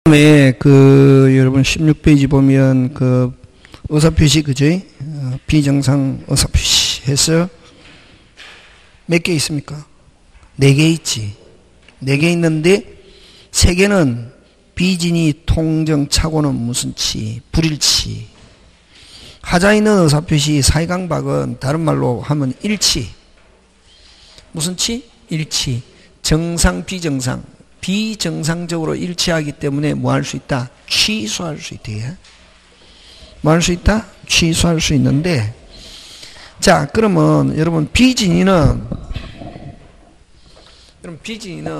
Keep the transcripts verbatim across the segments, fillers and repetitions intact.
다음에 그 여러분 십육 페이지 보면 그 의사표시 그지? 어, 비정상 의사표시 해서 몇 개 있습니까? 네 개 있지. 네 개 있는데 세 개는 비진이 통정 착오는 무슨 치? 불일치. 하자 있는 의사표시 사이강박은 다른 말로 하면 일치. 무슨 치? 일치. 정상 비정상. 비정상적으로 일치하기 때문에 뭐 할 수 있다? 취소할 수 있다. 뭐 할 수 있다? 취소할 수 있는데, 자, 그러면 여러분 비진이는, 여러분 비진이는,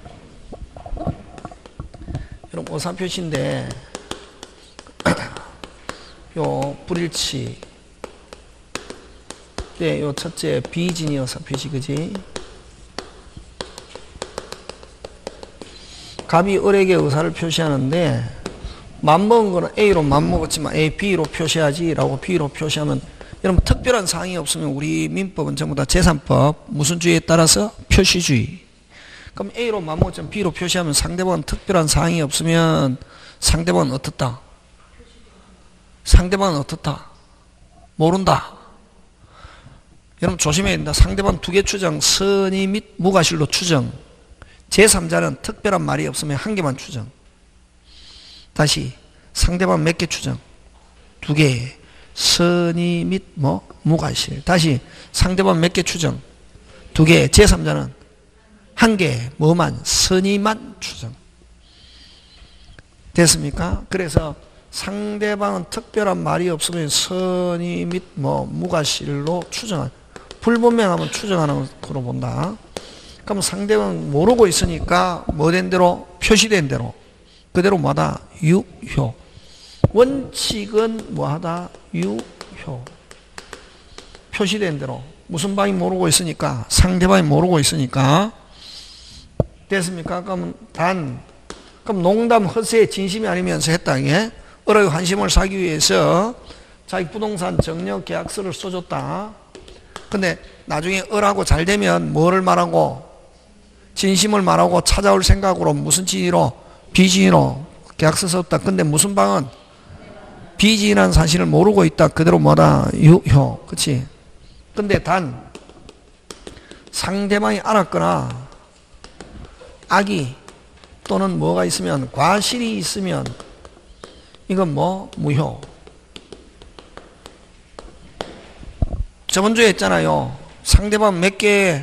여러분 오사표시인데, 요 불일치, 네, 요 첫째 비진이 오사표시, 그지? 갑이 을에게 의사를 표시하는데 맘먹은 거는 A로 맘먹었지만 A, B로 표시하지 라고 B로 표시하면 여러분 특별한 사항이 없으면 우리 민법은 전부 다 재산법 무슨 주의에 따라서? 표시주의. 그럼 A로 맘먹었지만 B로 표시하면 상대방은 특별한 사항이 없으면 상대방은 어떻다? 상대방은 어떻다? 모른다. 여러분 조심해야 된다. 상대방 두 개 추정, 선의 및 무과실로 추정. 제삼자는 특별한 말이 없으면 한 개만 추정. 다시 상대방 몇 개 추정? 두 개. 선의 및 뭐 무과실. 다시 상대방 몇 개 추정? 두 개. 제삼자는 한 개. 뭐만? 선의만 추정. 됐습니까? 그래서 상대방은 특별한 말이 없으면 선의 및 뭐 무과실로 추정한. 불분명하면 추정하는 거로 본다. 그럼 상대방은 모르고 있으니까 뭐 된 대로? 표시된 대로. 그대로 뭐하다? 유효. 원칙은 뭐하다? 유효. 표시된 대로. 무슨 방이 모르고 있으니까? 상대방이 모르고 있으니까. 됐습니까? 그럼 단. 그럼 농담, 허세, 진심이 아니면서 했다. 이게. 을의 환심을 사기 위해서 자기 부동산 정려 계약서를 써줬다. 근데 나중에 을하고 잘 되면 뭐를 말하고? 진심을 말하고 찾아올 생각으로 무슨 진위로? 비진위로 계약서 썼다. 근데 무슨 방은? 비진이라는 사실을 모르고 있다. 그대로 뭐다? 유효. 그치? 근데 단 상대방이 알았거나 악의 또는 뭐가 있으면 과실이 있으면 이건 뭐? 무효. 저번 주에 했잖아요. 상대방 몇 개?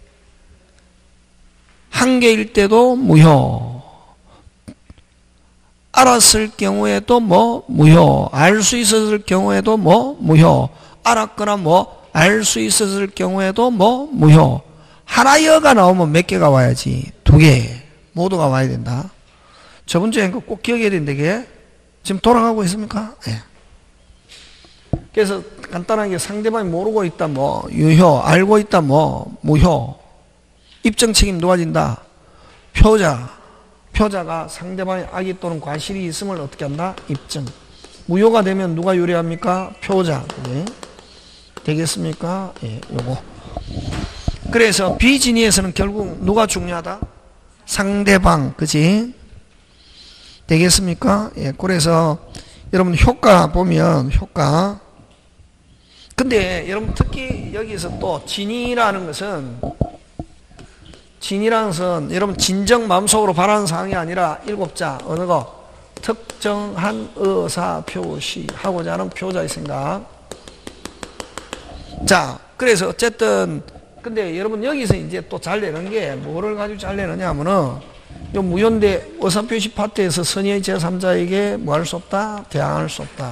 한 개일 때도 무효. 알았을 경우에도 뭐? 무효. 알 수 있었을 경우에도 뭐? 무효. 알았거나 뭐? 알 수 있었을 경우에도 뭐? 무효. 하나여가 나오면 몇 개가 와야지? 두 개. 모두가 와야 된다. 저번 주에 한 거 꼭 기억해야 된다. 이게. 지금 돌아가고 있습니까? 예. 그래서 간단하게 상대방이 모르고 있다 뭐? 유효. 알고 있다 뭐? 무효. 입증 책임 누가 진다? 표자. 표자가 상대방의 악의 또는 과실이 있음을 어떻게 한다? 입증. 무효가 되면 누가 유리합니까? 표자. 네. 되겠습니까? 예, 요거. 그래서 비진위에서는 결국 누가 중요하다? 상대방. 그지? 되겠습니까? 예, 그래서 여러분 효과 보면 효과. 근데 여러분 특히 여기서 또 진위라는 것은 진이라는 것은 여러분 진정 마음속으로 바라는 사항이 아니라 일곱 자 어느 거? 특정한 의사 표시하고자 하는 표자의 생각. 자, 그래서 어쨌든 근데 여러분 여기서 이제 또 잘 내는 게 뭐를 가지고 잘 내느냐 하면은 요 무효인데 의사표시 파트에서 선의의 제삼자에게 뭐 할 수 없다? 대항할 수 없다.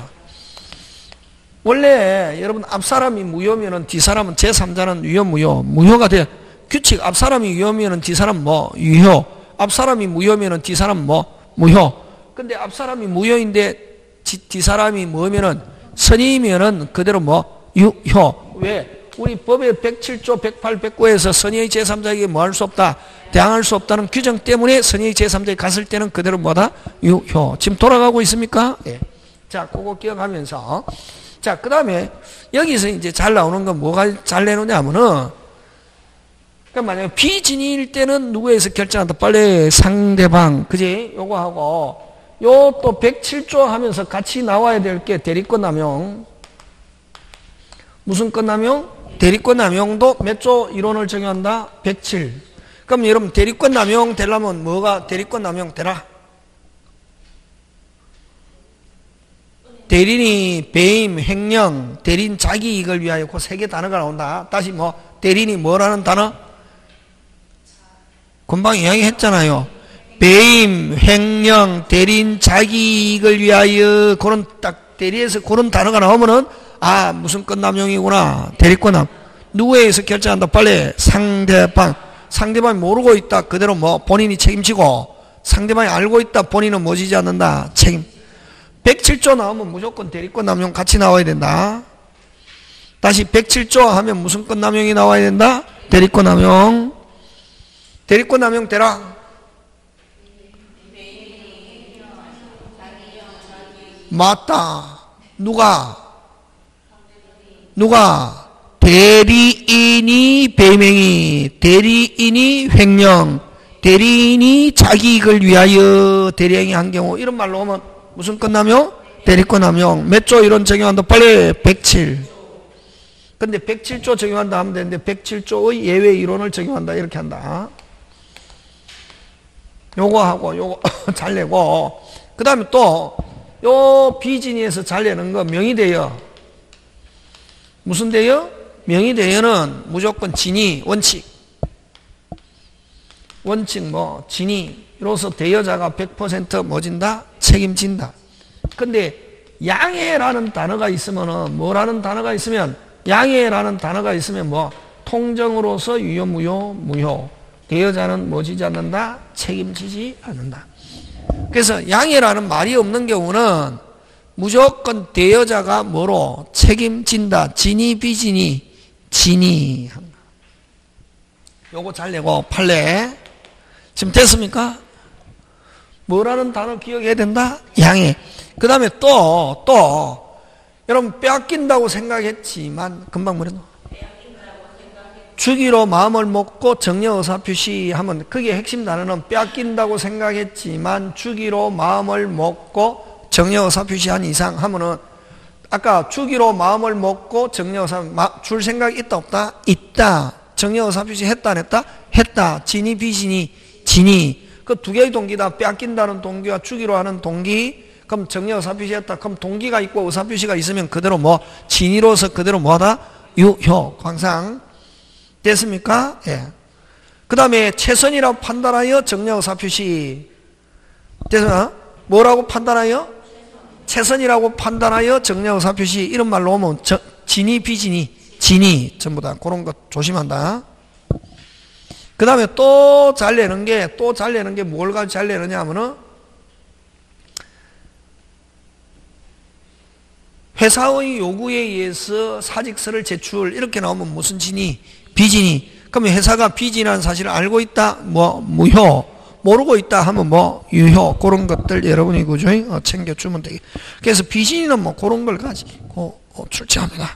원래 여러분 앞사람이 무효면은 뒷사람은 제삼자는 유효 무효 무효가 돼. 규칙 앞사람이 유효면은 뒷사람 뭐? 유효. 앞사람이 무효면은 뒷사람 뭐? 무효. 근데 앞사람이 무효인데 뒷사람이 뭐면은 선의면은 그대로 뭐? 유효. 왜? 우리 법의 백칠 조 백팔, 백구에서 선의의 제삼자에게 뭐 할 수 없다? 대항할 수 없다는 규정 때문에 선의의 제삼자에 갔을 때는 그대로 뭐다? 유효. 지금 돌아가고 있습니까? 예. 자, 그거 기억하면서. 자, 그 다음에 여기서 이제 잘 나오는 건 뭐가 잘 내놓냐 하면은 그러니까 만약에 비진위일 때는 누구에서 결정한다? 빨리 상대방. 그지? 요거 하고 요 또 백칠 조 하면서 같이 나와야 될 게 대리권 남용. 무슨 권 남용? 대리권 남용도 몇 조 이론을 적용한다? 백칠. 그럼 여러분 대리권 남용 되려면 뭐가 대리권 남용 되라? 대리인이 배임, 횡령, 대리인 자기 이익을 위하여 그 세 개 단어가 나온다. 다시 뭐 대리인이 뭐라는 단어? 금방 이야기했잖아요. 배임, 횡령, 대리인 자기 이익을 위하여 그런 딱 대리에서 그런 단어가 나오면은 아 무슨 권 남용이구나. 대리권 남. 누구에 의해서 결정한다? 빨리 상대방. 상대방이 모르고 있다. 그대로 뭐 본인이 책임지고 상대방이 알고 있다. 본인은 뭐 지지 않는다. 책임. 백칠 조 나오면 무조건 대리권 남용 같이 나와야 된다. 다시 백칠 조 하면 무슨 권 남용이 나와야 된다? 대리권 남용. 대리권 남용 되라. 맞다. 누가? 누가? 대리인이 배임행위, 대리인이 횡령, 대리인이 자기 이익을 위하여 대리행위 한 경우 이런 말로 하면 무슨 권 남용? 대리권 남용. 몇 조 이론 적용한다? 빨리 백칠. 근데 백칠 조 적용한다 하면 되는데 백칠 조의 예외 이론을 적용한다 이렇게 한다. 요거 하고 요거 잘 내고 그 다음에 또 요 비진이에서 잘 내는 거 명의대여. 무슨 대여? 명의대여는 무조건 진위 원칙. 원칙 뭐 진위로서 대여자가 백 퍼센트 뭐진다? 책임진다. 근데 양해라는 단어가 있으면은 뭐라는 단어가 있으면 양해라는 단어가 있으면 뭐 통정으로서 유효 무효 무효. 대여자는 뭐 지지 않는다? 책임지지 않는다. 그래서 양해라는 말이 없는 경우는 무조건 대여자가 뭐로 책임진다. 진위 비진위 진위. 요거 잘 내고 판례. 지금 됐습니까? 뭐라는 단어 기억해야 된다? 양해. 그 다음에 또, 또, 여러분 빼앗긴다고 생각했지만, 금방 뭐랬노? 주기로 마음을 먹고 정려 의사 표시하면, 그게 핵심 단어는 빼앗긴다고 생각했지만, 주기로 마음을 먹고 정려 의사 표시한 이상 하면은, 아까 주기로 마음을 먹고 정려 의사, 줄 생각이 있다, 없다? 있다. 정려 의사 표시 했다, 안 했다? 했다. 진위, 비진위, 진위. 그 두 개의 동기다. 빼앗긴다는 동기와 주기로 하는 동기. 그럼 정려 의사표시 했다. 그럼 동기가 있고 의사표시가 있으면 그대로 뭐 진위로서 그대로 뭐하다? 유효. 광상. 됐습니까? 예. 그 다음에 최선이라고 판단하여 정려 의사표시. 됐나? 뭐라고 판단하여? 최선이라고 판단하여 정려 의사표시. 이런 말로 오면 저, 진위, 비진위, 진위. 전부 다 그런 것 조심한다. 그 다음에 또 잘 내는 게, 또 잘 내는 게 뭘 가지고 잘 내느냐 하면은, 회사의 요구에 의해서 사직서를 제출, 이렇게 나오면 무슨 진위? 비진위. 그러면 회사가 비진이라는 사실을 알고 있다? 뭐, 무효. 모르고 있다 하면 뭐, 유효. 그런 것들 여러분이 그죠? 어, 챙겨주면 되게. 그래서 비진이는 뭐, 그런 걸 가지고 어, 출제합니다.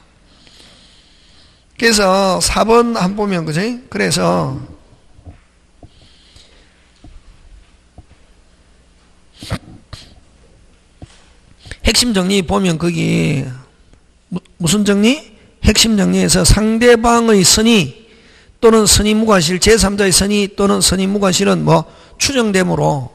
그래서 사 번 한 보면, 그죠? 그래서, 핵심 정리 보면 거기 무슨 정리? 핵심 정리에서 상대방의 선의 또는 선의 무과실, 제삼자의 선의 또는 선의 무과실은 뭐 추정됨으로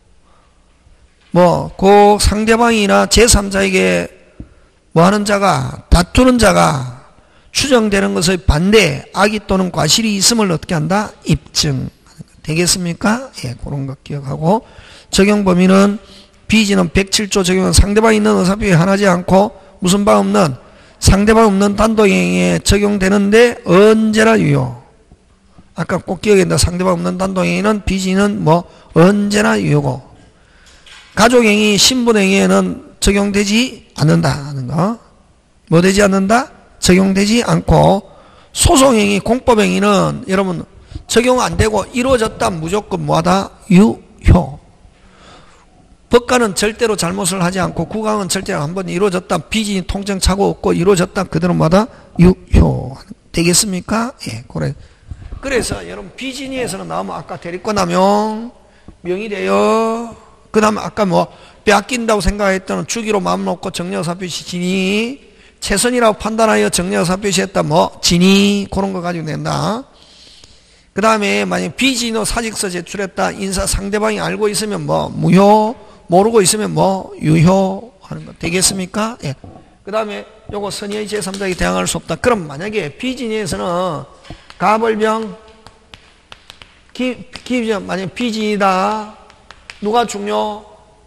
뭐 그 상대방이나 제삼자에게 뭐 하는 자가 다투는 자가 추정되는 것의 반대, 악의 또는 과실이 있음을 어떻게 한다? 입증. 되겠습니까? 예, 그런 것 기억하고 적용 범위는 비지는 백칠 조 적용은 상대방이 있는 의사표시 하나지 않고 무슨 바 없는 상대방 없는 단독행위에 적용되는데 언제나 유효. 아까 꼭 기억해야 된다. 상대방 없는 단독행위는 비지는 뭐 언제나 유효고 가족행위, 신분행위에는 적용되지 않는다 하는 거. 뭐 되지 않는다? 적용되지 않고 소송행위, 공법행위는 여러분 적용 안 되고 이루어졌다 무조건 뭐하다? 유효. 법관은 절대로 잘못을 하지 않고 국왕은 절대로 한번 이루어졌다 비진이 통정 착오 없고 이루어졌다 그대로 뭐다? 유효. 되겠습니까? 예, 그래. 그래서 여러분 비진이에서는 나오면 아까 대리권 남용, 명의대여, 그 다음에 아까 뭐 빼앗긴다고 생각했던 주기로 마음 놓고 정리사표시 지니, 최선이라고 판단하여 정리사표시했다 뭐 지니, 그런 거 가지고 낸다. 그 다음에 만약 비진으로 사직서 제출했다, 인사 상대방이 알고 있으면 뭐 무효, 모르고 있으면 뭐 유효 하는 거 되겠습니까? 예. 그 다음에 요거 선의의 제삼자에게 대항할 수 없다. 그럼 만약에 비진에서는 가벌병 기, 기, 만약 비진이다. 누가 중요?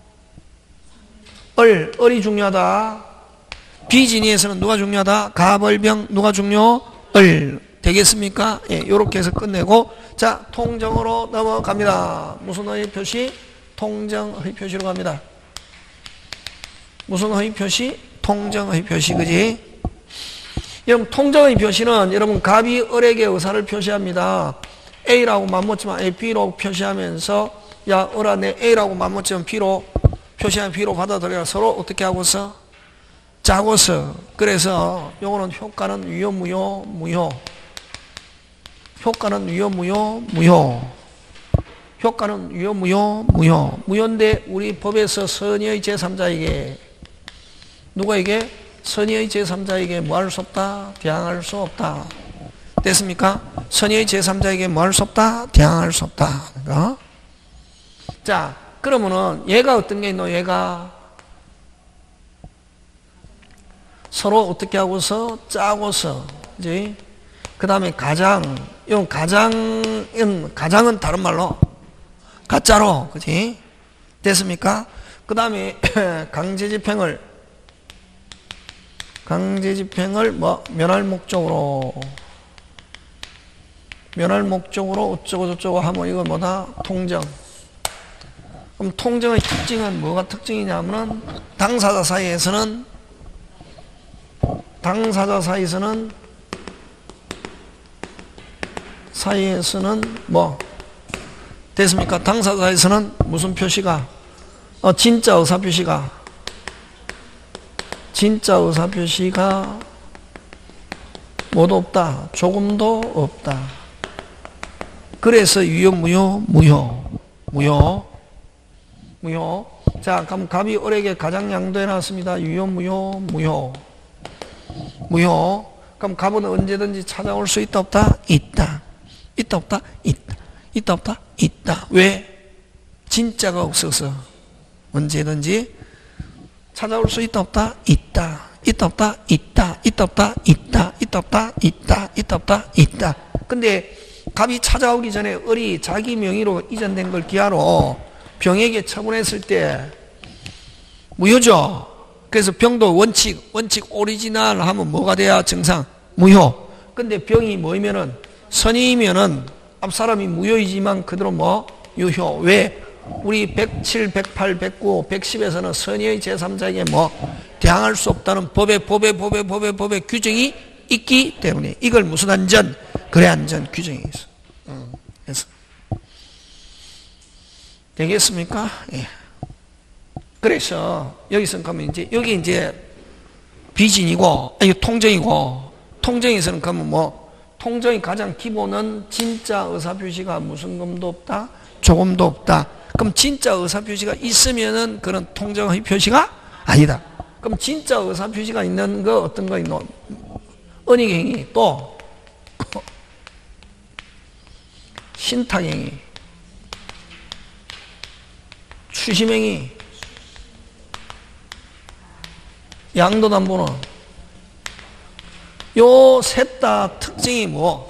을, 을이 중요하다. 비진이에서는 누가 중요하다? 가벌병 누가 중요? 을. 되겠습니까? 예, 요렇게 해서 끝내고, 자, 통정으로 넘어갑니다. 무슨 허위 표시? 통정 허위 표시로 갑니다. 무슨 허위 표시? 통정 허위 표시, 그지? 여러분, 통정 허위 표시는 여러분, 갑이 을에게 의사를 표시합니다. A라고 맘먹지만 A, B로 표시하면서, 야, 을아, 내 A라고 맘먹지만 B로 표시하면 B로 받아들여라. 서로 어떻게 하고서? 짜고서. 그래서, 요거는 효과는 유효, 무효, 무효. 효과는 유효, 무효, 무효. 효과는 유효, 무효, 무효. 무효인데 우리 법에서 선의의 제삼자에게 누구에게? 선의의 제삼자에게 뭐 할 수 없다? 대항할 수 없다. 됐습니까? 선의의 제삼자에게 뭐 할 수 없다? 대항할 수 없다. 그러니까. 자, 그러면은 얘가 어떤 게 있노? 얘가 서로 어떻게 하고서 짜고서, 그지? 그 다음에 가장, 이건 가장은, 가장은 다른 말로 가짜로, 그지? 됐습니까? 그 다음에 강제집행을, 강제집행을 뭐, 면할 목적으로, 면할 목적으로 어쩌고저쩌고 하면 이건 뭐다? 통정. 그럼 통정의 특징은 뭐가 특징이냐면은 당사자 사이에서는, 당사자 사이에서는 사이에서는 뭐 됐습니까? 당사자에서는 무슨 표시가 어 진짜 의사 표시가 진짜 의사 표시가 뭐도 없다. 조금도 없다. 그래서 유효, 무효, 무효, 무효, 무효. 자, 그럼 갑이 을에게 가장 양도해 놨습니다. 유효, 무효, 무효, 무효. 그럼 갑은 언제든지 찾아올 수 있다, 없다? 있다. 있다, 없다? 있다. 있다, 없다? 있다. 왜? 진짜가 없어서. 언제든지 찾아올 수 있다, 없다? 있다. 있다, 없다? 있다. 있다, 없다? 있다. 있다, 없다? 있다. 있다, 없다? 있다. 근데 갑이 찾아오기 전에 을이 자기 명의로 이전된 걸 기하로 병에게 처분했을 때 무효죠. 그래서 병도 원칙, 원칙 오리지널 하면 뭐가 돼야 정상? 무효. 근데 병이 뭐이면은 선이면은 앞사람이 무효이지만 그대로 뭐 유효. 왜? 우리 백칠, 백팔, 백구, 백십에서는 선의의 제삼자에게 뭐 대항할 수 없다는 법에 법에 법에 법에 법에 규정이 있기 때문에 이걸 무슨 안전? 거래 안전 규정이 있어. 음, 그래서 되겠습니까? 예. 그래서 여기서 가면 이제 여기 이제 비진이고 이거 통정이고 통정에서는 그러면 뭐 통정의 가장 기본은 진짜 의사표시가 무슨 검도 없다? 조금도 없다. 그럼 진짜 의사표시가 있으면은 그런 통정의 표시가 아니다. 그럼 진짜 의사표시가 있는 거 어떤 거 있노? 은닉행위 또 신탁행위 추심행위 양도담보는 요 셋 다 특징이 뭐?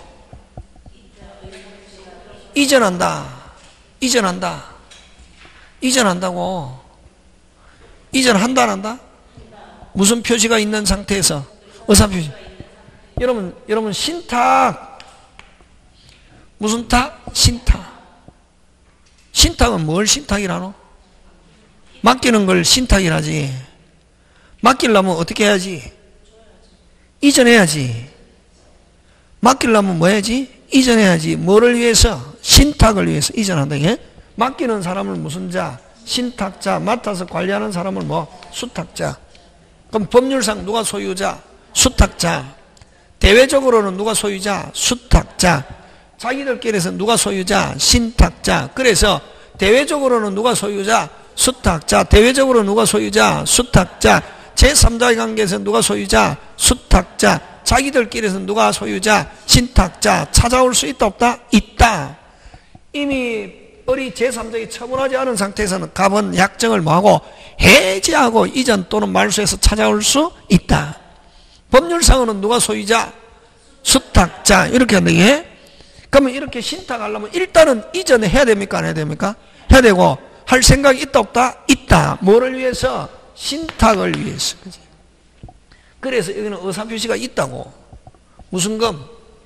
이전한다. 이전한다. 이전한다고. 이전한다 안 한다? 무슨 표시가 있는 상태에서? 의사표시. 여러분, 여러분 신탁 무슨 탁? 신탁. 신탁은 뭘 신탁이라노? 맡기는 걸 신탁이라지. 맡기려면 어떻게 해야지? 이전해야지. 맡기려면 뭐 해야지? 이전해야지. 뭐를 위해서? 신탁을 위해서 이전한다. 이게? 맡기는 사람을 무슨 자? 신탁자. 맡아서 관리하는 사람을 뭐? 수탁자. 그럼 법률상 누가 소유자? 수탁자. 대외적으로는 누가 소유자? 수탁자. 자기들끼리서 누가 소유자? 신탁자. 그래서 대외적으로는 누가 소유자? 수탁. 자, 대외적으로 누가 소유자? 수탁자. 제삼자의 관계에서 누가 소유자? 수탁자. 자기들끼리에서 누가 소유자? 신탁자. 찾아올 수 있다 없다? 있다. 이미 우리 제삼자가 처분하지 않은 상태에서는 갑은 약정을 뭐하고? 해지하고 이전 또는 말소해서 찾아올 수 있다. 법률상으로는 누가 소유자? 수탁자. 이렇게 한다. 예? 그러면 이렇게 신탁하려면 일단은 이전에 해야 됩니까? 안 해야 됩니까? 해야 되고, 할 생각이 있다 없다? 있다. 뭐를 위해서? 신탁을 위해서. 그지? 그래서 여기는 의사표시가 있다고. 무슨 금?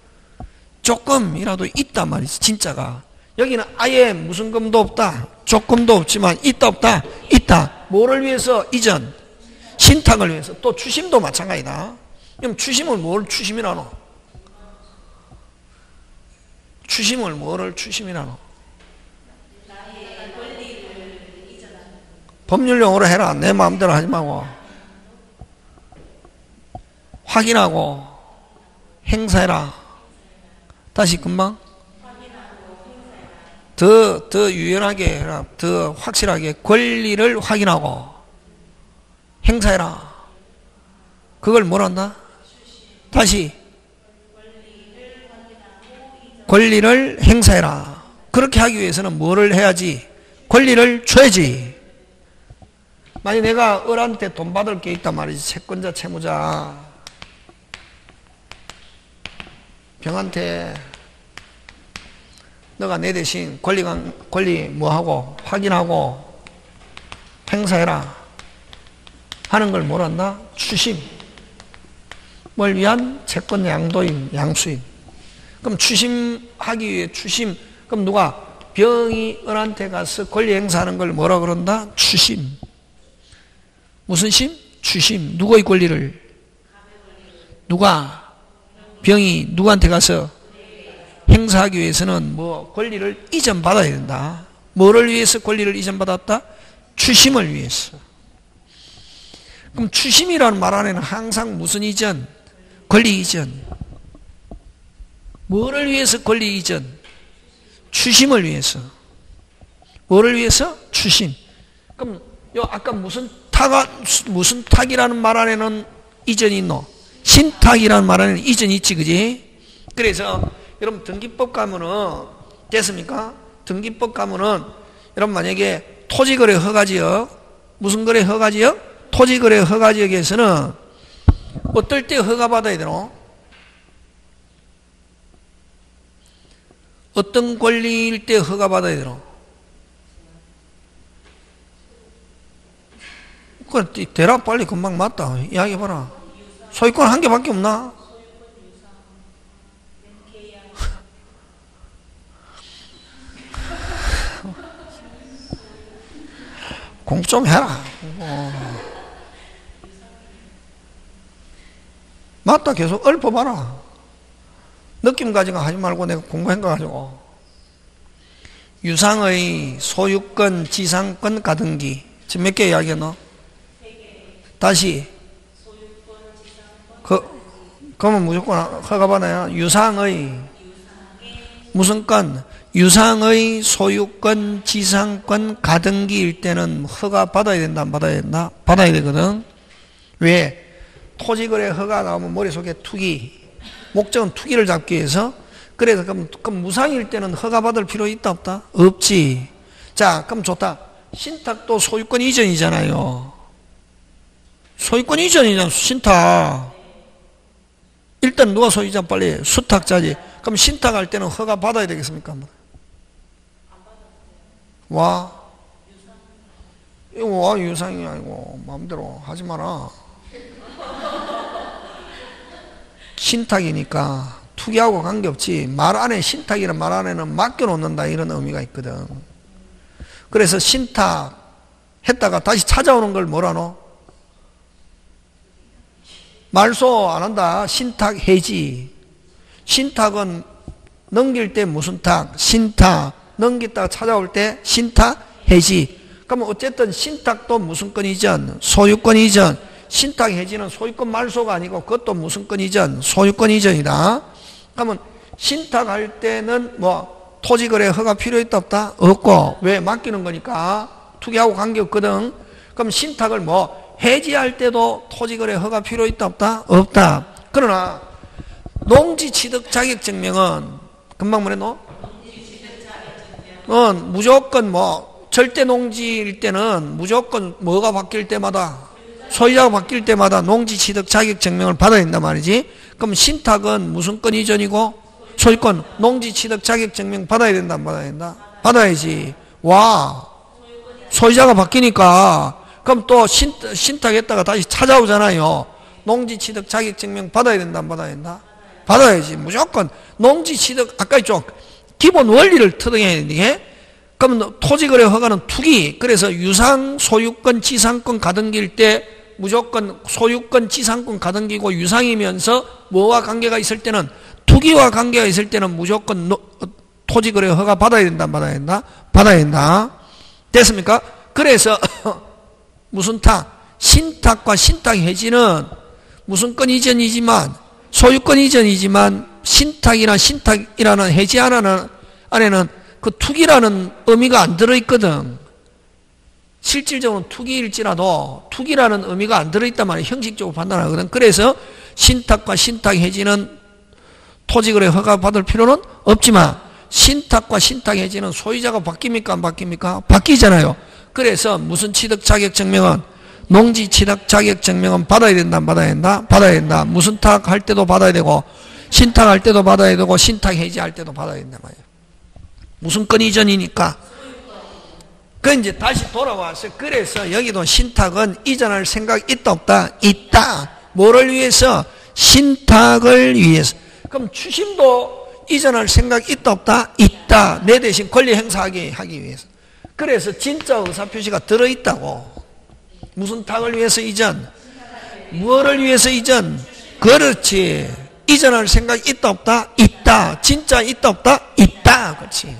조금이라도 있단 말이지, 진짜가. 여기는 아예 무슨 금도 없다. 조금도 없지만 있다 없다? 있다. 뭐를 위해서? 이전. 신탁을 위해서. 또 추심도 마찬가지다. 그럼 추심을 뭘 추심이라노? 추심을 뭐를 추심이라노? 법률용어로 해라. 내 마음대로 하지 말고. 확인하고 행사해라. 다시 금방 더, 더 유연하게 해라. 더 확실하게 권리를 확인하고 행사해라. 그걸 뭘 한다? 다시 권리를 행사해라. 그렇게 하기 위해서는 뭐를 해야지? 권리를 줘야지. 만약 내가 을한테 돈 받을 게 있단 말이지. 채권자, 채무자. 병한테 너가 내 대신 권리, 권리 뭐하고 확인하고 행사해라 하는 걸 뭘 한다? 추심. 뭘 위한? 채권 양도인, 양수인. 그럼 추심하기 위해 추심. 그럼 누가? 병이 을한테 가서 권리 행사하는 걸 뭐라 그런다? 추심. 무슨 심? 추심. 누구의 권리를? 누가? 병이 누구한테 가서 행사하기 위해서는 뭐 권리를 이전받아야 된다. 뭐를 위해서 권리를 이전받았다? 추심을 위해서. 그럼 추심이라는 말 안에는 항상 무슨 이전? 권리 이전. 뭐를 위해서 권리 이전? 추심을 위해서. 뭐를 위해서? 추심. 그럼 요 아까 무슨 타가 무슨 탁이라는 말 안에는 이전이 있노? 신탁이라는 말 안에는 이전이 있지, 그지? 그래서 여러분 등기법 가면은 됐습니까? 등기법 가면은 여러분 만약에 토지거래 허가지역 무슨 거래 허가지역? 토지거래 허가지역에서는 어떨 때 허가 받아야 되노? 어떤 권리일 때 허가 받아야 되노? 그 대답 빨리 금방 맞다. 이야기해봐라. 소유권 한 개밖에 없나? 공부 좀 해라. 어. 맞다. 계속 읊어봐라. 느낌 가지고 하지 말고 내가 공부한 거 가지고. 유상의 소유권, 지상권, 가등기. 지금 몇 개 이야기했노? 다시. 그, 그러면 무조건 허가받아야. 유상의 무슨 건? 유상의 소유권, 지상권, 가등기일 때는 허가 받아야 된다, 안 받아야 된다? 받아야 되거든. 왜? 토지거래 허가 나오면 머릿속에 투기. 목적은 투기를 잡기 위해서. 그래서 그럼, 그럼 무상일 때는 허가 받을 필요 있다, 없다? 없지. 자, 그럼 좋다. 신탁도 소유권 이전이잖아요. 소유권 이전이잖아, 신탁. 일단 누가 소유자? 빨리 수탁자지. 그럼 신탁할 때는 허가 받아야 되겠습니까? 와. 이거 와, 유상이 아니고 마음대로 하지 마라. 신탁이니까 투기하고 관계없지. 말 안에 신탁이란 말 안에는 맡겨놓는다 이런 의미가 있거든. 그래서 신탁 했다가 다시 찾아오는 걸 뭐라노? 말소 안 한다. 신탁 해지. 신탁은 넘길 때 무슨 탁? 신탁. 넘겼다가 찾아올 때 신탁 해지. 그러면 어쨌든 신탁도 무슨 건 이전? 소유권 이전. 신탁 해지는 소유권 말소가 아니고 그것도 무슨 건 이전? 소유권 이전이다. 그러면 신탁할 때는 뭐 토지거래 허가 필요 있다 없다? 없고. 왜? 맡기는 거니까 투기하고 관계없거든. 그럼 신탁을 뭐 해지할 때도 토지거래 허가 필요 있다 없다? 없다. 그러나 농지취득자격증명은 금방 뭐랬노? 어, 무조건 뭐 절대 농지일 때는 무조건 뭐가 바뀔 때마다 소유자가 바뀔 때마다 농지취득자격증명을 받아야 된단 말이지. 그럼 신탁은 무슨 건 이전이고 소유권 농지취득자격증명 받아야 된다 안 받아야 된다? 받아야지. 와 소유자가 바뀌니까 그럼 또 신, 신탁했다가 다시 찾아오잖아요. 농지취득자격증명 받아야 된다 안 받아야 된다? 받아야지. 무조건 농지취득 아까 있죠. 기본 원리를 터득해야 되는데 그럼 토지거래 허가는 투기. 그래서 유상 소유권 지상권 가등기일 때 무조건 소유권 지상권 가등기고 유상이면서 뭐와 관계가 있을 때는 투기와 관계가 있을 때는 무조건 토지거래 허가 받아야 된다 안 받아야 된다? 받아야 된다. 됐습니까? 그래서 무슨 탁? 신탁과 신탁 해지는 무슨 건 이전이지만 소유권 이전이지만 신탁이나 신탁이라는 해지 안에는, 안에는 그 투기라는 의미가 안 들어있거든. 실질적으로 투기일지라도 투기라는 의미가 안 들어있단 말이야. 형식적으로 판단하거든. 그래서 신탁과 신탁 해지는 토지거래 허가 받을 필요는 없지만 신탁과 신탁 해지는 소유자가 바뀝니까 안 바뀝니까? 바뀌잖아요. 그래서 무슨 취득 자격증명은 농지 취득 자격증명은 받아야 된다 안 받아야 된다? 받아야 된다. 무슨 탁 할 때도 받아야 되고 신탁 할 때도 받아야 되고 신탁 해지할 때도 받아야 된단 말이에요. 무슨 건 이전이니까. 그 이제 다시 돌아와서 그래서 여기도 신탁은 이전할 생각 있다 없다? 있다. 뭐를 위해서? 신탁을 위해서. 그럼 추심도 이전할 생각 있다 없다? 있다. 내 대신 권리 행사하게 하기 위해서. 그래서 진짜 의사표시가 들어있다고. 무슨 탁을 위해서 이전? 뭐를 위해서 이전? 그렇지. 이전할 생각 있다 없다? 있다. 진짜 있다 없다? 있다. 그렇지.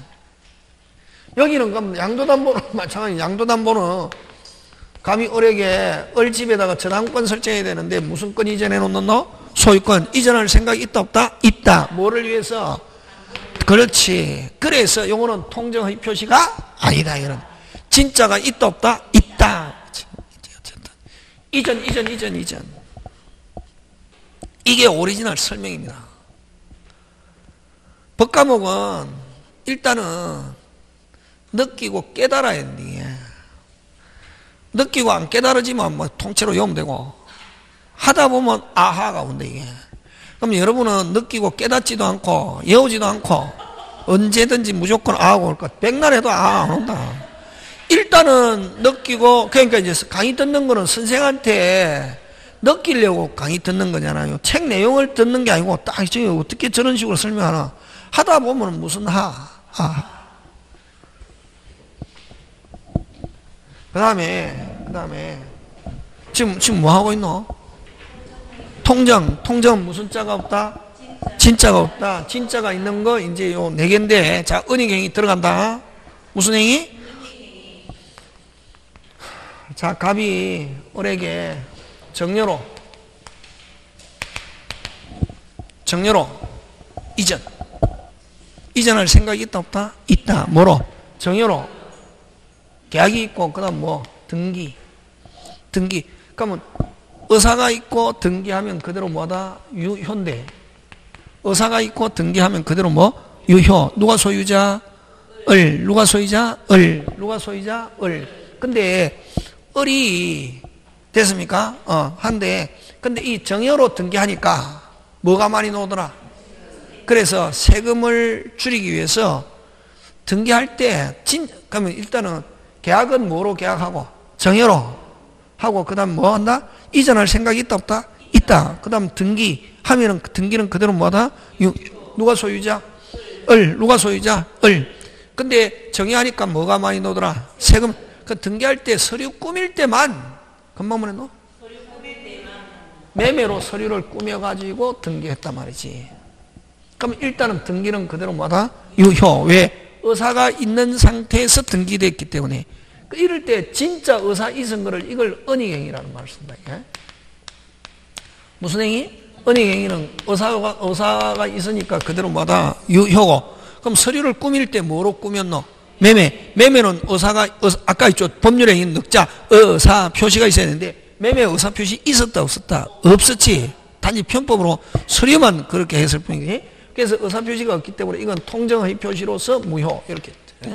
여기는 그럼 양도담보는 마찬가지. 양도담보는 감히 을에게 을집에다가 저당권 설정해야 되는데 무슨 건 이전해 놓는 너? 소유권. 이전할 생각 있다 없다? 있다. 뭐를 위해서? 그렇지. 그래서 요거는 통정의 표시가 아니다. 이런. 진짜가 있다 없다? 있다. 이전, 이전, 이전, 이전. 이게 오리지널 설명입니다. 법과목은 일단은 느끼고 깨달아야 되는데 느끼고 안 깨달아지면 뭐 통째로 외우면 되고 하다 보면 아하가 온다 이게. 그럼 여러분은 느끼고 깨닫지도 않고 외우지도 않고 언제든지 무조건 아하고 올 것. 백날 해도 아 안 온다. 일단은 느끼고 그러니까 이제 강의 듣는 거는 선생한테 느끼려고 강의 듣는 거잖아요. 책 내용을 듣는 게 아니고 딱 저기 어떻게 저런 식으로 설명하나 하다 보면 무슨 하, 아. 그 다음에 그 다음에 지금 지금 뭐 하고 있노? 통정 통정 무슨 자가 없다? 진짜가 없다. 진짜가 있는 거 이제 요 네 개인데 자 은익행위 들어간다. 무슨 행위? 자 갑이 을에게 정려로 정려로 이전 이전할 생각이 있다 없다? 있다. 뭐로? 정려로 계약이 있고 그 다음 뭐 등기 등기 그러면 의사가 있고 등기하면 그대로 뭐다? 유효인데 의사가 있고 등기하면 그대로 뭐? 유효. 누가 소유자? 을. 누가 소유자? 을. 누가 소유자? 을. 근데 을이 됐습니까? 어, 한데 근데 이 정여로 등기하니까 뭐가 많이 나오더라? 그래서 세금을 줄이기 위해서 등기할 때 진, 그러면 일단은 계약은 뭐로 계약하고? 정여로 하고 그 다음 뭐 한다? 이전할 생각이 있다 없다? 있다. 그 다음 등기 하면은 등기는 그대로 뭐다? 유, 누가 소유자? 을. 누가 소유자? 을. 근데 정의하니까 뭐가 많이 나오더라? 세금. 그 등기할 때 서류 꾸밀 때만 금방 뭐랬노? 서류 꾸밀 때만 매매로 서류를 꾸며가지고 등기했단 말이지. 그럼 일단은 등기는 그대로 뭐다? 유효. 왜? 의사가 있는 상태에서 등기됐기 때문에. 이럴 때 진짜 의사 있은 거를 이걸 은익행위라는 말을 쓴다. 이게. 무슨 행위? 은익행위는 의사가, 의사가 있으니까 그대로 뭐다? 유효고. 그럼 서류를 꾸밀 때 뭐로 꾸몄노? 매매. 매매는 의사가, 의사, 아까 있죠. 법률에 있는 늑자, 의사 표시가 있어야 되는데, 매매 의사 표시 있었다, 없었다? 없었지. 단지 편법으로 서류만 그렇게 했을 뿐이지. 그래서 의사 표시가 없기 때문에 이건 통정허위 표시로서 무효. 이렇게.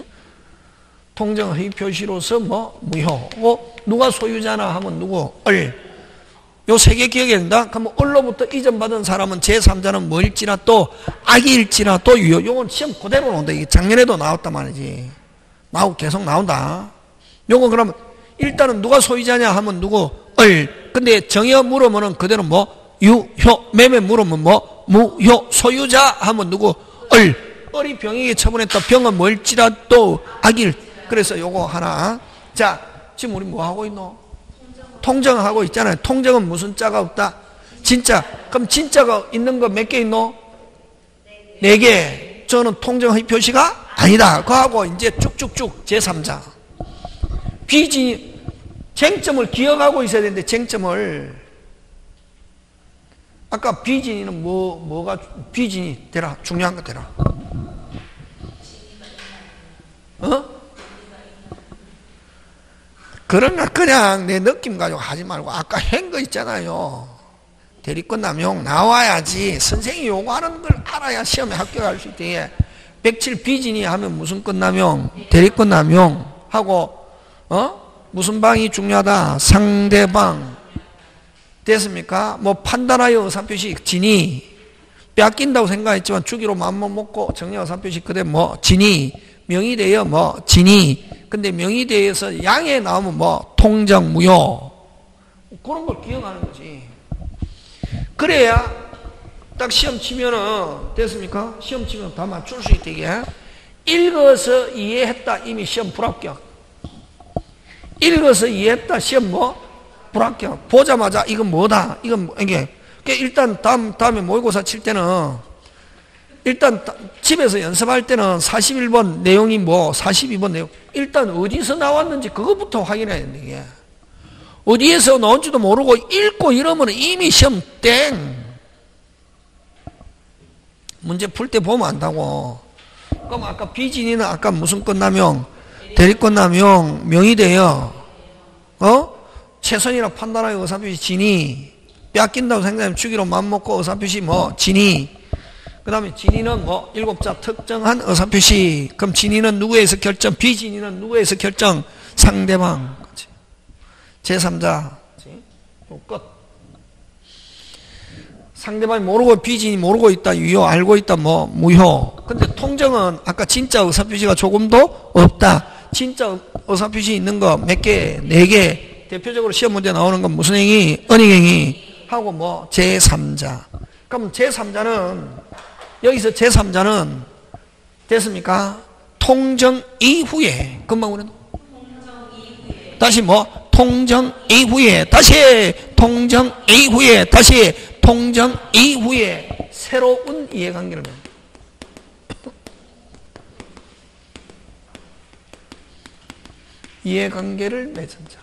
통정허위 표시로서 뭐, 무효. 어, 누가 소유자나 하면 누구? 을. 요 세 개 기억해야 된다? 그러면 을로부터 이전받은 사람은 제삼자는 뭐일지라 또 악일지라 또 유효. 요건 시험 그대로 나온다. 이게 작년에도 나왔단 말이지. 나오고 계속 나온다. 요거 그러면 일단은 누가 소유자냐 하면 누구? 을. 근데 정여 물으면은 그대로 뭐? 유효. 매매 물으면 뭐? 무효. 소유자 하면 누구? 을. 을이 병에게 처분했다. 병은 뭘지라 또 악일. 그래서 요거 하나. 자, 지금 우리 뭐 하고 있노? 통정하고 있잖아요. 통정은 무슨 자가 없다? 진짜. 그럼 진짜가 있는 거 몇 개 있노? 네 개. 저는 통정의 표시가 아니다. 그거하고 이제 쭉쭉쭉 제삼자. 비진이, 쟁점을 기억하고 있어야 되는데, 쟁점을. 아까 비진이는 뭐, 뭐가, 비진이 되라. 중요한 거 되라. 어? 그러나 그냥 내 느낌 가지고 하지 말고 아까 한 거 있잖아요. 대리권 남용 나와야지. 선생님이 요구하는 걸 알아야 시험에 합격할 수 있대. 백칠 비진이 하면 무슨 권 남용? 대리권 남용 하고 어? 무슨 방이 중요하다? 상대방. 됐습니까? 뭐 판단하여 의사표시 진이 뺏긴다고 생각했지만 주기로 맘먹 먹고 정리 의사표시 그대 뭐 진이 명의대여 뭐 진이. 근데 명의대에서 양에 나오면 뭐 통정 무효. 그런 걸 기억하는 거지. 그래야 딱 시험 치면은 됐습니까? 시험 치면 다 맞출 수 있게. 읽어서 이해했다. 이미 시험 불합격. 읽어서 이해했다. 시험 뭐? 불합격. 보자마자 이건 뭐다? 이건 뭐, 이게. 일단 다음, 다음에 모의고사 칠 때는 일단 집에서 연습할 때는 사십일 번 내용이 뭐 사십이 번 내용 일단 어디서 나왔는지 그것부터 확인해야 되는데 이게. 어디에서 나온지도 모르고 읽고 이러면 이미 시험 땡. 문제 풀 때 보면 안다고. 그럼 아까 비진이는 아까 무슨 권 남용? 대리권 남용 명의대여 어? 최선이라 판단하여 의사표시 진이 뺏긴다고 생각하면 주기로 맘먹고 의사표시 뭐 진이. 그 다음에 진위는 뭐 일곱자 특정한 의사표시. 그럼 진위는 누구에서 결정? 비진위는 누구에서 결정? 상대방. 제삼자. 끝. 상대방이 모르고 비진이 모르고 있다. 유효. 알고 있다. 뭐 무효. 근데 통정은 아까 진짜 의사표시가 조금도 없다. 진짜 의사표시 있는 거 몇 개? 네 개. 대표적으로 시험 문제 나오는 건 무슨 행위? 은행행위. 하고 뭐 제삼자. 그럼 제삼자는 여기서 제삼자는 됐습니까? 통정 이후에 금방 우리는 다시 뭐 통정 이후에 다시 통정 이후에 다시 통정 이후에 새로운 이해관계를 맺는다. 이해관계를 맺은 자.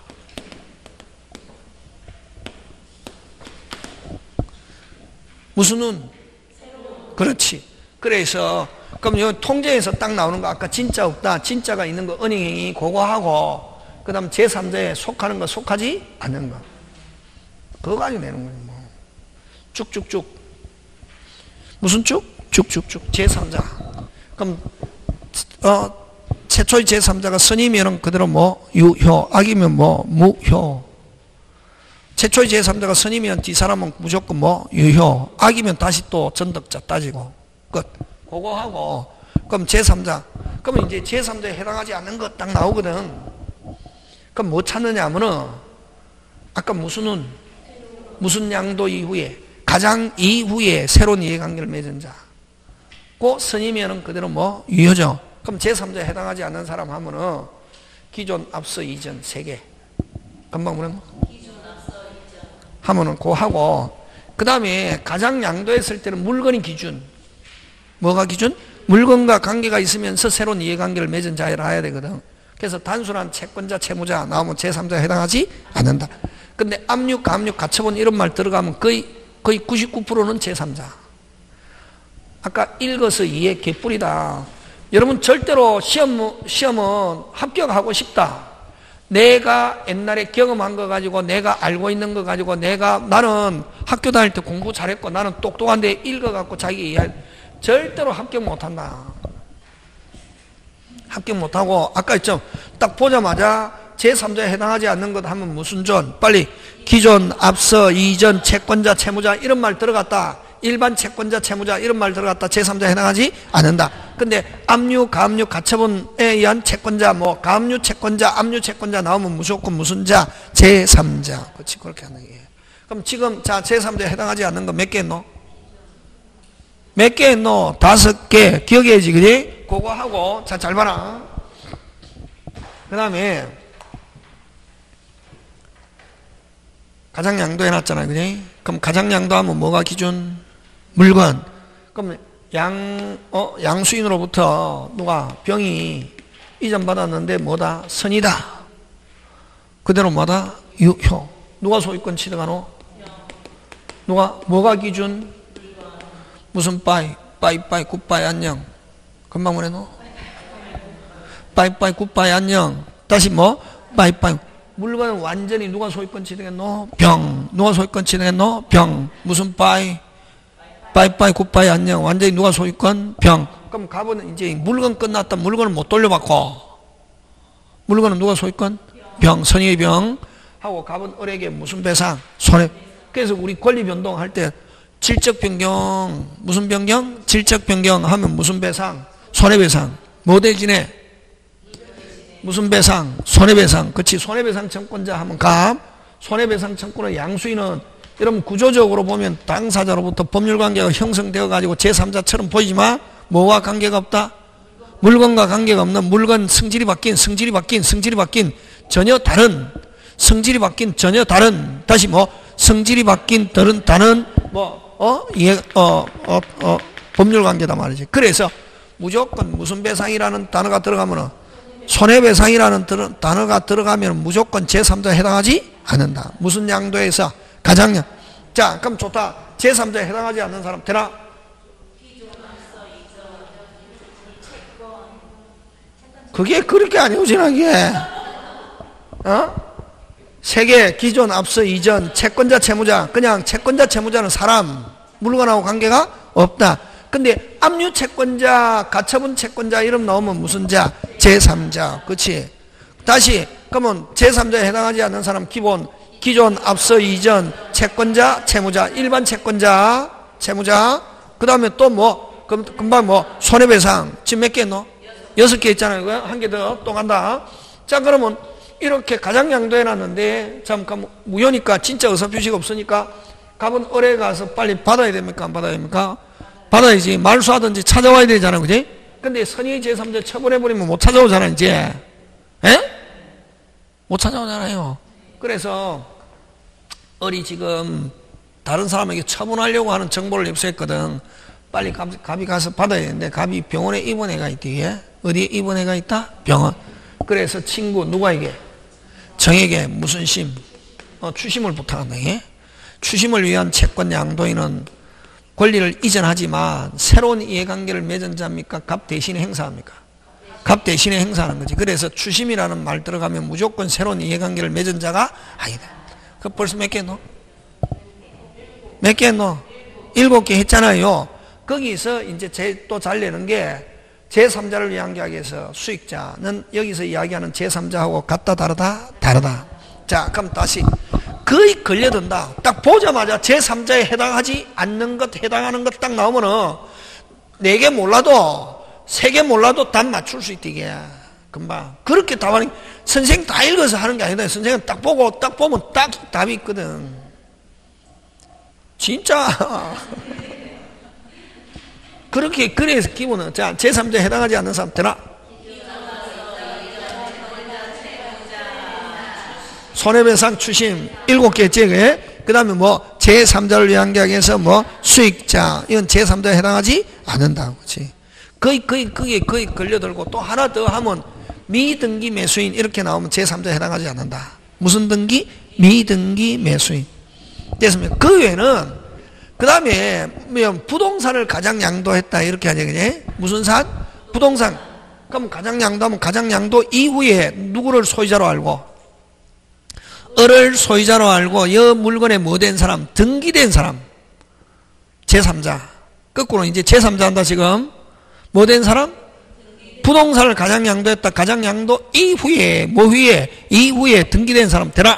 무슨 운? 그렇지. 그래서 그럼 요 통정에서 딱 나오는 거 아까 진짜 없다. 진짜가 있는 거 은행행위 그거 하고 그 다음 제삼자에 속하는 거 속하지 않는 거. 그거 가지고 내는 거예요. 뭐. 쭉쭉쭉. 무슨 쭉? 쭉쭉쭉. 제삼자. 그럼 어, 최초의 제삼자가 선이면 그대로 뭐 유효, 악이면 뭐 무효. 최초의 제삼자가 선이면 뒷사람은 무조건 뭐 유효, 악이면 다시 또 전덕자 따지고 끝. 그거 하고 그럼 제삼자. 그러면 이제 제삼자에 해당하지 않는 거 딱 나오거든. 그럼 뭐 찾느냐 하면은 아까 무슨 운? 무슨 양도 이후에 가장 이후에 새로운 이해관계를 맺은 자. 그 선이면은 그대로 뭐 유효죠. 그럼 제삼자에 해당하지 않는 사람 하면은 기존, 앞서, 이전 세 개. 금방 보는 거. 하면은 그 하고 그 다음에 가장 양도했을 때는 물건이 기준. 뭐가 기준? 물건과 관계가 있으면서 새로운 이해관계를 맺은 자라 해야 되거든. 그래서 단순한 채권자, 채무자 나오면 제삼자에 해당하지 않는다. 근데 압류, 감류, 가처분 이런 말 들어가면 거의 거의 구십구 퍼센트는 제삼자. 아까 읽어서 이해 개뿔이다. 여러분 절대로 시험, 시험은 합격하고 싶다. 내가 옛날에 경험한 거 가지고 내가 알고 있는 거 가지고 내가 나는 학교 다닐 때 공부 잘했고 나는 똑똑한데 읽어갖고 자기 이해 절대로 합격 못한다. 합격 못하고 아까 했죠. 딱 보자마자 제삼자에 해당하지 않는 것 하면 무슨 존? 빨리 기존, 앞서, 이전, 채권자, 채무자 이런 말 들어갔다. 일반 채권자, 채무자 이런 말 들어갔다. 제삼자에 해당하지 않는다. 근데 압류, 가압류, 가처분에 의한 채권자, 뭐 가압류 채권자, 압류 채권자 나오면 무조건 무슨 자? 제삼자. 그렇지, 그렇게 하는 거예요. 그럼 지금 자 제삼자에 해당하지 않는 거 몇 개 했노? 몇 개 했노? 다섯 개. 기억해야지, 그지? 그거 하고 자 잘 봐라. 그 다음에 가장양도 해놨잖아요, 그지? 그럼 가장양도 하면 뭐가 기준? 물건. 그럼 양, 어, 양수인으로부터 누가 병이 이전받았는데 뭐다? 선이다. 그대로 뭐다? 유효. 누가 소유권 취득하노? 누가, 뭐가 기준? 무슨 빠이? 빠이빠이 굿바이 안녕. 금방 뭐래노? 빠이빠이 굿바이 안녕. 다시 뭐? 빠이빠이. 물건은 완전히 누가 소유권 취득했노? 병. 누가 소유권 취득했노? 병. 무슨 빠이? 빠이빠이 굿바이 안녕. 완전히 누가 소유권? 병. 그럼 갑은 이제 물건 끝났다. 물건을 못 돌려받고. 물건은 누가 소유권? 병. 선의의 병. 하고 갑은 을에게 무슨 배상? 손해. 그래서 우리 권리 변동할 때 질적 변경. 무슨 변경? 질적 변경 하면 무슨 배상? 손해배상. 뭐 대신에? 무슨 배상? 손해배상. 그치. 손해배상 청권자 하면 갑. 손해배상 청권의 양수인은 여러분 구조적으로 보면 당사자로부터 법률관계가 형성되어 가지고 제삼자처럼 보이지만 뭐와 관계가 없다? 물건과 관계가 없는 물건 성질이 바뀐 성질이 바뀐 성질이 바뀐 전혀 다른 성질이 바뀐 전혀 다른 다시 뭐 성질이 바뀐 다른 다른 뭐 어? 예, 어, 어, 어, 법률관계다 말이지. 그래서 무조건 무슨 배상이라는 단어가 들어가면은 손해배상이라는 단어가 들어가면 무조건 제삼자에 해당하지 않는다. 무슨 양도에서? 가장양. 자, 그럼 좋다. 제삼자에 해당하지 않는 사람 되나? 그게 그렇게 아니오지나 이게. 어? 세 개, 기존, 앞서, 이전, 채권자, 채무자. 그냥 채권자, 채무자는 사람, 물건하고 관계가 없다. 근데 압류 채권자, 가처분 채권자 이름 나오면 무슨 자? 제삼자. 그치? 다시 그러면 제삼자에 해당하지 않는 사람 기본 기존, 앞서, 이전, 채권자, 채무자, 일반 채권자, 채무자. 그 다음에 또 뭐 금방 뭐 손해배상. 지금 몇 개 했노? 여섯 개 있잖아요. 한 개 더 또 간다. 자, 그러면 이렇게 가장양도 해놨는데 참 무효니까 진짜 의사표시가 없으니까 갑은 을에 가서 빨리 받아야 됩니까? 안 받아야 됩니까? 받아야지. 말소하든지 찾아와야 되잖아. 그지? 근데 선의 제삼자 처분해버리면 못 찾아오잖아, 이제. 에? 못 찾아오잖아요. 그래서 을이 지금 다른 사람에게 처분하려고 하는 정보를 입수했거든. 빨리 갑, 갑이 가서 받아야 되는데 갑이 병원에 입원해가 있대. 예? 어디에 입원해가 있다? 병원. 그래서 친구 누가 이게? 정에게 무슨 심? 어, 추심을 부탁한다. 예? 추심을 위한 채권 양도인은 권리를 이전하지만 새로운 이해관계를 맺은 자입니까? 갑 대신에 행사합니까? 갑 대신에 행사하는 거지. 그래서 추심이라는 말 들어가면 무조건 새로운 이해관계를 맺은 자가 아니다. 그 벌써 몇 개 했노? 몇 개 했노? 일곱 개 했잖아요. 거기서 이제 제 또 잘 내는 게 제삼자를 이야기하기 위해서 수익자는 여기서 이야기하는 제삼자하고 같다 다르다? 다르다. 자, 그럼 다시 거의 걸려든다. 딱 보자마자 제삼자에 해당하지 않는 것, 해당하는 것 딱 나오면은 네 개 몰라도 세 개 몰라도 답 맞출 수 있다 이게. 금방. 그렇게 답하는 선생 다 읽어서 하는 게 아니다. 선생은 딱 보고 딱 보면 딱 답이 있거든. 진짜. 그렇게 그래서 기본은 자 제삼자에 해당하지 않는 사람 되나? 손해배상 추심 일곱 개째. 그 다음에 뭐 제삼자를 위한 계약에서 뭐 수익자 이건 제삼자에 해당하지 않는다. 그렇지? 거의 거의 거기에 거의 걸려들고 또 하나 더 하면 미등기 매수인 이렇게 나오면 제삼자에 해당하지 않는다. 무슨 등기? 미등기 매수인. 됐습니까? 그 외에는 그 다음에 부동산을 가장 양도했다 이렇게 하죠. 그냥 무슨 산? 부동산. 그럼 가장양도 하면 가장양도 이후에 누구를 소유자로 알고 을을 소유자로 알고 이 물건에 뭐 된 사람? 등기된 사람. 제삼자. 거꾸로 이제 제삼자 한다 지금. 뭐 된 사람? 부동산을 가장양도했다. 가장양도 이후에 뭐 후에? 이후에 등기된 사람 되라.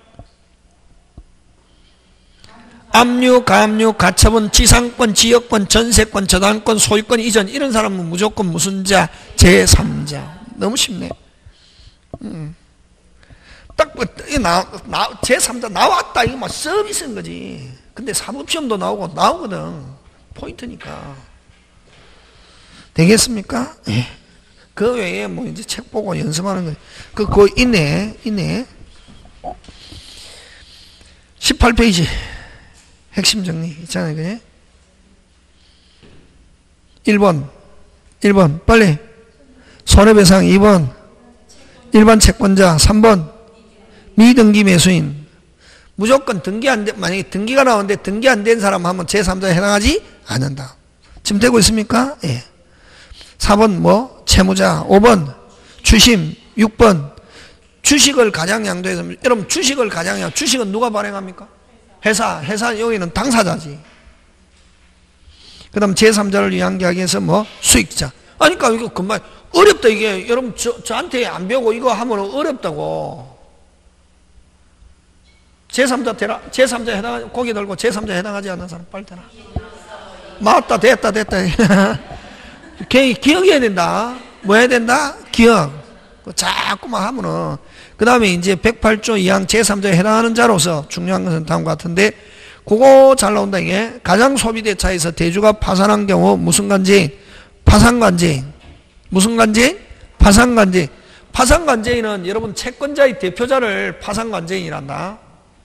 압류, 가압류, 가처분, 지상권, 지역권, 전세권, 저당권, 소유권 이전 이런 사람은 무조건 무슨 자? 제삼자. 너무 쉽네. 음. 딱 나, 나, 제삼자 나왔다. 이거 막 서비스인 거지. 근데 사법시험도 나오고 나오거든. 포인트니까. 되겠습니까? 예. 그 외에 뭐 이제 책 보고 연습하는 거. 그, 그거 있네. 있네. 십팔 페이지. 핵심 정리 있잖아요. 그래? 일 번. 일 번. 빨리. 손해배상 이 번. 일반 채권자 삼 번. 미등기 매수인. 무조건 등기 안 돼. 만약에 등기가 나오는데 등기 안 된 사람 하면 제삼자에 해당하지 않는다. 지금 되고 있습니까? 예. 사 번 뭐? 채무자. 오 번. 주심. 육 번. 주식을 가장양도해서 여러분 주식을 가장양 주식은 누가 발행합니까? 회사. 회사 여기는 당사자지. 그 다음 제삼자를 위한 계약에서 뭐? 수익자. 아니 그러니까 이거 금방 어렵다 이게. 여러분 저, 저한테 안 배우고 이거 하면 어렵다고. 제삼자 되라. 제삼자 해당, 고개 들고 제삼자 해당하지 않는 사람 빨리 되라. 맞다, 됐다, 됐다. 기억해야 된다. 뭐 해야 된다? 기억. 자꾸만 하면은. 그 다음에 이제 백팔 조 이 항 제삼자에 해당하는 자로서 중요한 것은 다음과 같은데, 그거 잘 나온다, 이게. 가장 소비대차에서 대주가 파산한 경우 무슨 관제인? 파산관제인. 무슨 관제인? 파산관제인. 파산관제인은 여러분 채권자의 대표자를 파산관제인이란다.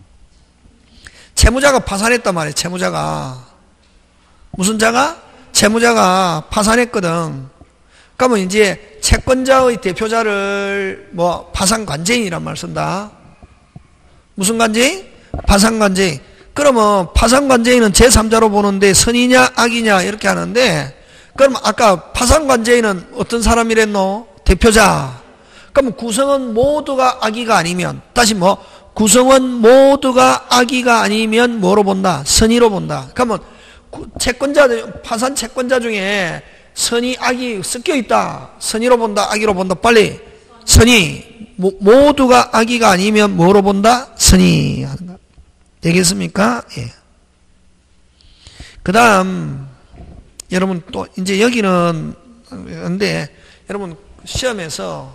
채무자가 파산했단 말이에요. 채무자가. 무슨 자가? 채무자가 파산했거든. 그러면 이제 채권자의 대표자를 뭐 파산관제인이란 말 쓴다. 무슨 관제인? 파산관제인. 그러면 파산관제인은 제삼자로 보는데 선이냐 악이냐 이렇게 하는데, 그럼 아까 파산관제인은 어떤 사람이랬노? 대표자. 그럼 구성원 모두가 악의가 아니면, 다시 뭐 구성원 모두가 악의가 아니면 뭐로 본다? 선의로 본다. 그러면 채권자, 파산 채권자 중에 선의, 악이 섞여 있다. 선의로 본다, 악의로 본다. 빨리. 선의. 모, 모두가 악의가 아니면 뭐로 본다? 선의 하는 거. 되겠습니까? 예. 그 다음, 여러분 또, 이제 여기는, 근데, 여러분, 시험에서,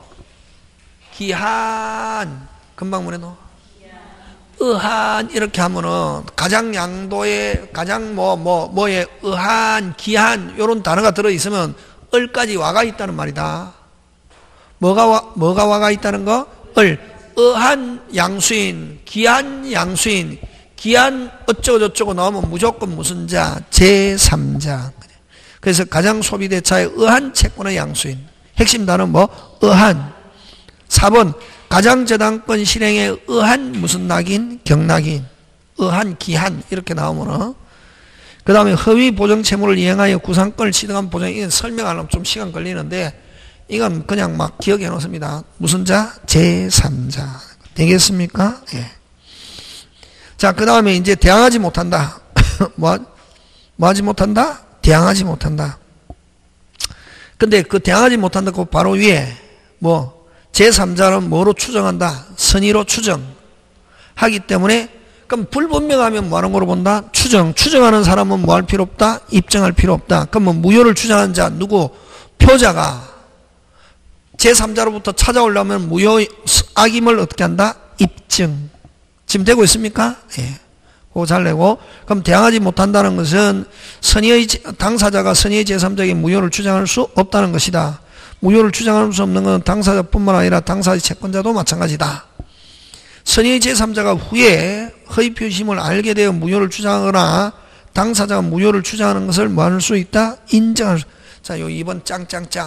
기한, 금방 뭐래노? 의한, 이렇게 하면은, 가장 양도에, 가장 뭐, 뭐, 뭐에, 의한, 기한, 요런 단어가 들어있으면, 을까지 와가 있다는 말이다. 뭐가 와, 뭐가 와가 있다는 거? 을. 의한 양수인, 기한 양수인, 기한 어쩌고저쩌고 나오면 무조건 무슨 자? 제삼자. 그래서 가장 소비대차의 의한 채권의 양수인. 핵심 단어 뭐? 의한. 사 번 가장저당권 실행에 의한 무슨 낙인? 경낙인. 의한, 기한 이렇게 나오면, 그 다음에 허위 보정채무를 이행하여 구상권을 취득한 보정. 이건 설명하려면 좀 시간 걸리는데 이건 그냥 막 기억해 놓습니다. 무슨 자? 제삼자. 되겠습니까? 예. 자, 그 다음에 이제 대항하지 못한다. 뭐, 뭐 하지 못한다? 대항하지 못한다. 근데 그 대항하지 못한다 그 바로 위에 뭐 제삼자는 뭐로 추정한다? 선의로 추정하기 때문에, 그럼 불분명하면 뭐 하는 거로 본다? 추정. 추정하는 사람은 뭐 할 필요 없다? 입증할 필요 없다. 그러면 무효를 주장한 자 누구? 표자가 제삼자로부터 찾아오려면 무효 악임을 어떻게 한다? 입증. 지금 되고 있습니까? 예. 그거 잘 내고. 그럼 대항하지 못한다는 것은 선의의 당사자가 선의의 제삼자에게 무효를 주장할 수 없다는 것이다. 무효를 주장할 수 없는 것은 당사자뿐만 아니라 당사의 채권자도 마찬가지다. 선의의 제삼자가 후에 허위 표심을 알게 되어 무효를 주장하거나 당사자가 무효를 주장하는 것을 뭐 할 수 있다? 인정할 수. 자, 요 이 번 짱짱짱.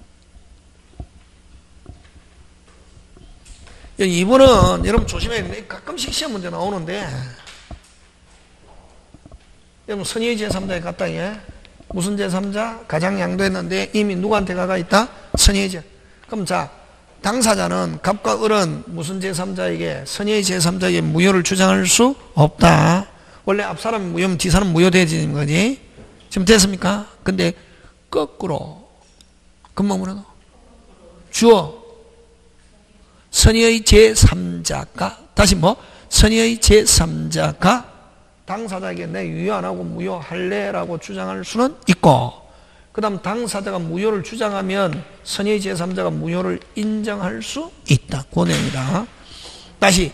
이 번은 여러분 조심해야 되는데 가끔씩 시험 문제 나오는데, 여러분 선의의 제삼자에 갔다, 예? 무슨 제삼자? 가장 양도했는데 이미 누구한테 가가 있다? 선의의 제. 그럼 자, 당사자는 갑과 을은 무슨 제삼자에게, 선의의 제삼자에게 무효를 주장할 수 없다. 원래 앞사람이 무효면 뒤사람은 무효되어지는 거지. 지금 됐습니까? 근데 거꾸로 금방 뭐라고? 주어 선의의 제삼자가, 다시 뭐? 선의의 제삼자가 당사자에게 내 유효 안 하고 무효할래? 라고 주장할 수는 있고, 그 다음 당사자가 무효를 주장하면 선의의 제삼자가 무효를 인정할 수 있다. 그 내용이다. 다시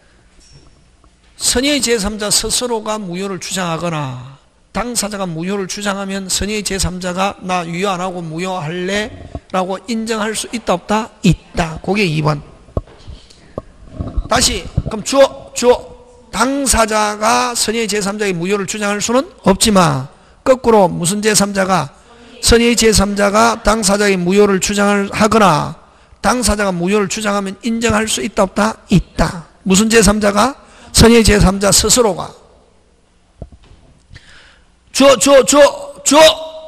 선의의 제삼자 스스로가 무효를 주장하거나 당사자가 무효를 주장하면 선의의 제삼자가 나 유효 안 하고 무효할래? 라고 인정할 수 있다 없다? 있다. 그게 이 번. 다시 그럼 주어 주어 당사자가 선의의 제삼자에게 무효를 주장할 수는 없지만 거꾸로 무슨 제삼자가, 선의의 제삼자가 당사자에게 무효를 주장을 하거나 당사자가 무효를 주장하면 인정할 수 있다 없다? 있다. 무슨 제삼자가? 선의의 제삼자 스스로가. 주어 주어 주어 주어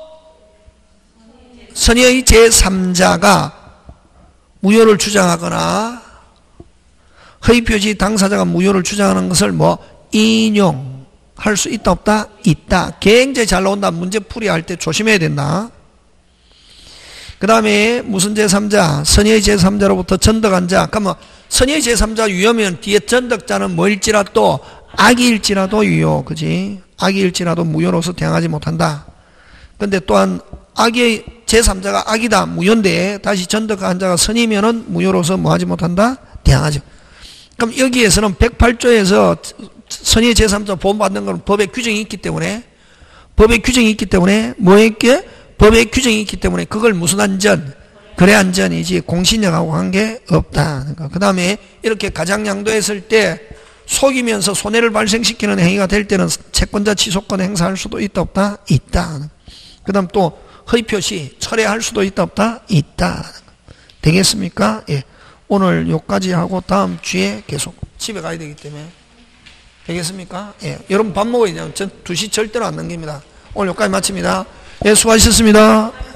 선의의 제삼자가 무효를 주장하거나 허위표시 당사자가 무효를 주장하는 것을 뭐 인용할 수 있다 없다? 있다. 굉장히 잘 나온다. 문제풀이 할 때 조심해야 된다. 그 다음에 무슨 제삼자? 선의의 제삼자로부터 전덕한 자. 그러면 선의의 제삼자 유효면 뒤에 전덕자는 뭐일지라도 악일지라도 유효. 그지? 악일지라도 무효로서 대항하지 못한다. 근데 또한 악의 제삼자가 악이다. 무효인데 다시 전덕한 자가 선이면은 무효로서 뭐하지 못한다? 대항하죠. 그럼 여기에서는 백팔 조에서 선의의 제삼자 보험받는 건 법의 규정이 있기 때문에, 법의 규정이 있기 때문에 뭐였게? 법의 규정이 있기 때문에 그걸 무슨 안전? 거래 안전이지 공신력하고 관계 없다. 그러니까 그 다음에 이렇게 가장 양도했을 때 속이면서 손해를 발생시키는 행위가 될 때는 채권자 취소권 행사할 수도 있다 없다? 있다. 그 다음 또 허위표시 철회할 수도 있다 없다? 있다. 되겠습니까? 예. 오늘 요까지 하고 다음 주에 계속 집에 가야 되기 때문에 되겠습니까? 예. 여러분 밥 먹어야 돼요. 전 두 시 절대로 안 넘깁니다. 오늘 요까지 마칩니다. 예, 수고하셨습니다.